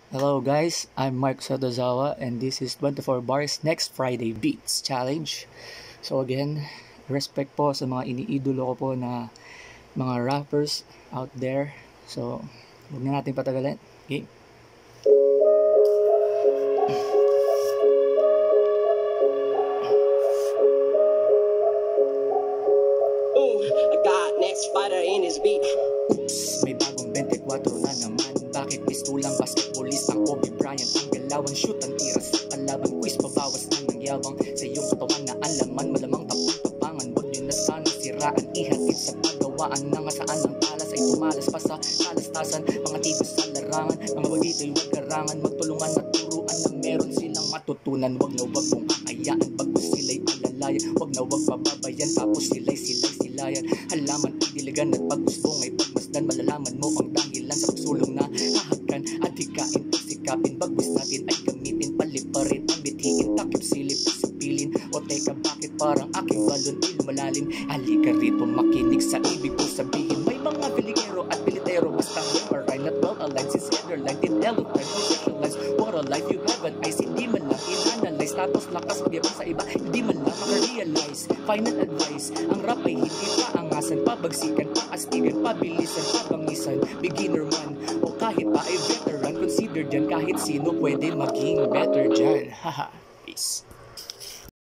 Hello guys, I'm Mark Sotozawa and this is 24 Bars Next Friday Beats Challenge. So again, respect po sa mga iniidolo ko po na mga rappers out there. So, huwag na natin patagalin. Okay? I got next fighter in his beat. May bagong 24 na naman. Bakit mistulang basketballist ang Kobe Bryant? Ang galawan, shoot ang tira sa kalaban. Quiz pabawas na ng yabang sa iyong katawan na alaman. Malamang tapang-tapangan, huwag nyo na sana siraan. Ihatid sa paggawaan na nga saan ang talas ay tumalas pa sa kalastasan. Mga titos sa larangan, mga bagito'y huwag garangan. Magtulungan at turuan na meron silang matutunan. Huwag na huwag mong aayaan, bago sila'y alalayan. Huwag na huwag pababayan, tapos sila'y silayan. Halaman, idiligan at pag-usbong ay pagmasdan. Malalaman mo ang dahilan sa pagsulong na hahagan at hikain, pagsikapin. Bagwis natin ay gamitin, paliparin ang bithiin, takip silip, sapilin. O teka, bakit parang aking balon ay lumalalim? Halika rito, makinig sa ibig ko sabihin. May mga biligero at bilitero, basta may rhyme not well aligned. Since header-line, tinelog, time to socialize. What a life you have, an eyes, hindi man lang in-analyze. Tapos lakas magyabang sa iba, hindi man lang makarealize. Final advice, ang rap ay hindi paangasan, pabagsikan, paastigan, pabilisan, pabangisan. Beginner man o kahit pa ay veteran, consider dyan kahit sino pwede maging better dyan. Haha, peace.